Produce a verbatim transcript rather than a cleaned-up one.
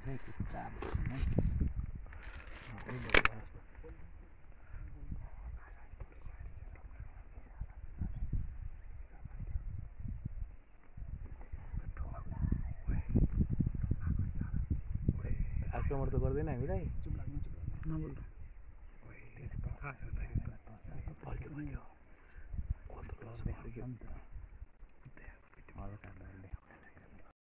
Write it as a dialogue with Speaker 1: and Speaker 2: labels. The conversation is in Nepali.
Speaker 1: नहीं कुछ चार नहीं आक्रमण तो गर्दैन हामीलाई नबोल फर्क्यो फर्क्यो फर्क्यो